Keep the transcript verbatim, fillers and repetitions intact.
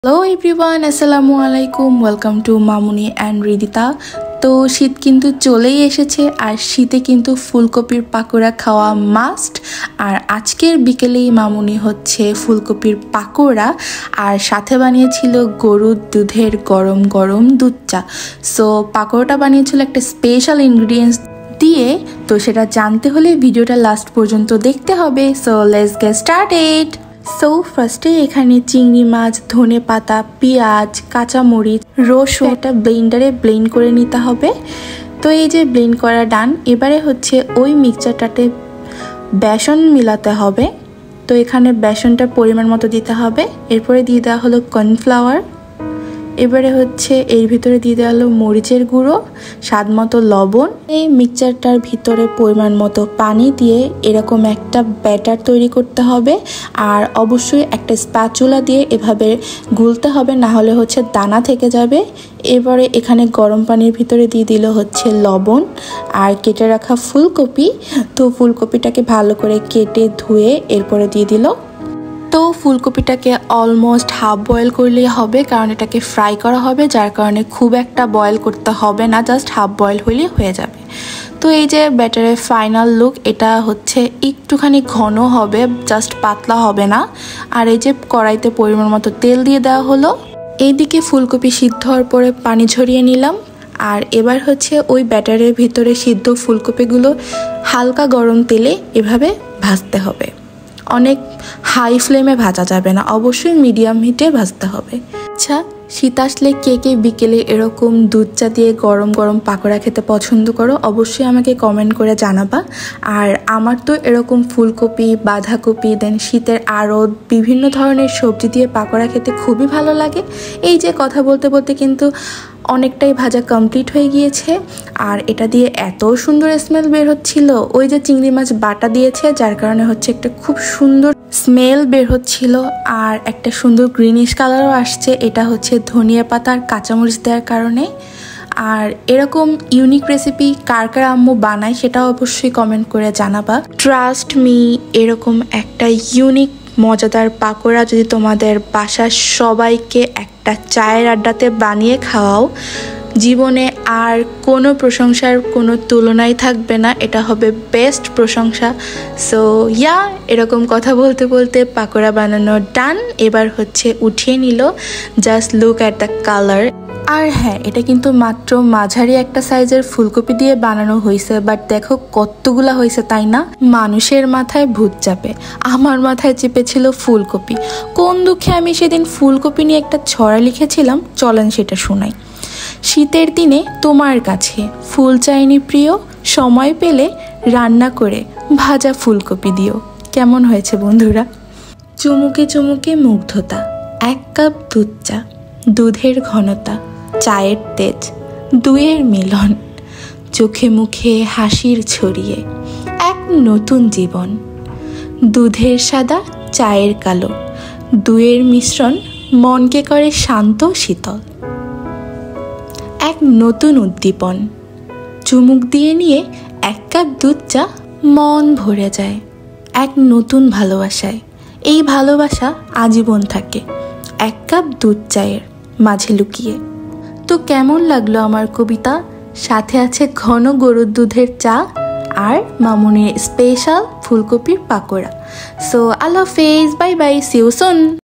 Hello everyone, আসসালামু আলাইকুম। Welcome to Mamuni and Ridita. তো শীত কিন্তু চলেই এসেছে, আর শীতে কিন্তু ফুলকপির পাকোড়া খাওয়া মাস্ট। আর আজকের বিকেলেই মামুনি হচ্ছে ফুলকপির পাকোড়া আর সাথে বানিয়েছিল গরুর দুধের গরম গরম দুধ চা। সো পাকোড়াটা বানিয়েছিল একটা স্পেশাল ইনগ্রিডিয়েন্টস দিয়ে। তো সেটা জানতে হলে ভিডিওটা লাস্ট পর্যন্ত দেখতে হবে। So let's get started. So ফার্স্টে এখানে চিংড়ি মাছ, ধনে পাতা, পেঁয়াজ, কাঁচামরিচ, রসুন একটা ব্লেন্ডারে ব্লেন্ড করে নিতে হবে। তো এই যে ব্লেন্ড করা ডান, এবারে হচ্ছে ওই মিক্সচারটাতে বেসন মিলাতে হবে। তো এখানে বেসনটার পরিমাণ মতো দিতে হবে। এরপরে দিয়ে দেওয়া হলো কর্নফ্লাওয়ার। এবারে হচ্ছে এর ভিতরে দিয়ে দেওয়া হলো মরিচের গুঁড়ো, স্বাদ মতো লবণ। এই মিক্সচারটার ভিতরে পরিমাণ মতো পানি দিয়ে এরকম একটা ব্যাটার তৈরি করতে হবে। আর অবশ্যই একটা স্প্যাচুলা দিয়ে এভাবে গুলতে হবে, না হলে হচ্ছে দানা থেকে যাবে। এবারে এখানে গরম পানির ভিতরে দিয়ে দিল হচ্ছে লবণ আর কেটে রাখা ফুলকপি। তো ফুলকপিটাকে ভালো করে কেটে ধুয়ে এরপরে দিয়ে দিল। তো ফুলকপিটাকে অলমোস্ট হাফ বয়েল করলেই হবে, কারণ এটাকে ফ্রাই করা হবে, যার কারণে খুব একটা বয়েল করতে হবে না, জাস্ট হাফ বয়েল হলেই হয়ে যাবে। তো এই যে ব্যাটারের ফাইনাল লুক, এটা হচ্ছে একটুখানি ঘন হবে, জাস্ট পাতলা হবে না। আর এই যে কড়াইতে পরিমাণ মতো তেল দিয়ে দেওয়া হলো। এইদিকে ফুলকপি সিদ্ধ হওয়ার পরে পানি ঝরিয়ে নিলাম। আর এবার হচ্ছে ওই ব্যাটারের ভিতরে সিদ্ধ ফুলকপিগুলো হালকা গরম তেলে এভাবে ভাজতে হবে। অনেক হাই ফ্লেমে ভাজা যাবে না, অবশ্যই মিডিয়াম হিটে ভাজতে হবে। আচ্ছা, শীত আসলে কে কে বিকেলে এরকম দুধ চা দিয়ে গরম গরম পাকোড়া খেতে পছন্দ করো? অবশ্যই আমাকে কমেন্ট করে জানাবা। আর আমার তো এরকম ফুলকপি, বাঁধাকপি, দেন শীতের আরও বিভিন্ন ধরনের সবজি দিয়ে পাকোড়া খেতে খুবই ভালো লাগে। এই যে কথা বলতে বলতে কিন্তু অনেকটাই ভাজা কমপ্লিট হয়ে গিয়েছে। আর এটা দিয়ে এত সুন্দর স্মেল বের হচ্ছিল, ওই যে চিংড়ি মাছ বাটা দিয়েছে, যার কারণে হচ্ছে একটা খুব সুন্দর স্মেল বের হচ্ছিল। আর একটা সুন্দর গ্রিনিশ কালারও আসছে, এটা হচ্ছে ধনিয়া পাতা আর কাঁচামরিচ দেওয়ার কারণে। আর এরকম ইউনিক রেসিপি কার কার আম্মু বানায় সেটা অবশ্যই কমেন্ট করে জানাবা। ট্রাস্ট মি, এরকম একটা ইউনিক মজাদার পাকোড়া যদি তোমাদের বাসার সবাইকে একটা চায়ের আড্ডাতে বানিয়ে খাওয়াও, জীবনে আর কোনো প্রশংসার কোনো তুলনাই থাকবে না, এটা হবে বেস্ট প্রশংসা। সো ইয়া, এরকম কথা বলতে বলতে পাকোড়া বানানো ডান। এবার হচ্ছে উঠিয়ে নিল। Just look at the colour. আর হ্যাঁ, এটা কিন্তু মাত্র মাঝারি একটা সাইজের ফুলকপি দিয়ে বানানো হয়েছে, বাট দেখো কতগুলা হয়েছে, তাই না? মানুষের মাথায় ভূত চাপে, আমার মাথায় চেপেছিল ফুলকপি। কোন দুঃখে আমি সেদিন ফুলকপি নিয়ে একটা ছড়া লিখেছিলাম, চলেন সেটা শোনাই। শীতের দিনে তোমার কাছে ফুল চাইনি প্রিয়, সময় পেলে রান্না করে ভাজা ফুলকপি দিও। কেমন হয়েছে বন্ধুরা? চুমুকে চুমুকে মুগ্ধতা, এক কাপ দুধ চা, দুধের ঘনতা, চায়ের তেজ, দুয়ের মিলন, চোখে মুখে হাসির ছড়িয়ে এক নতুন জীবন। দুধের সাদা, চায়ের কালো, দুয়ের মিশ্রণ মনকে করে শান্ত শীতল। এক নতুন উদ্দীপন, চুমুক দিয়ে নিয়ে এক কাপ দুধ চা, মন ভরে যায় এক নতুন ভালোবাসায়। এই ভালোবাসা আজীবন থাকে এক কাপ দুধ চায়ের মাঝে লুকিয়ে। তো কেমন লাগলো আমার কবিতা? সাথে আছে ঘন গরুর দুধের চা আর মামুনির স্পেশাল ফুলকপির পাকোড়া। সো আল্লাহ হাফেজ, bye bye, see you soon.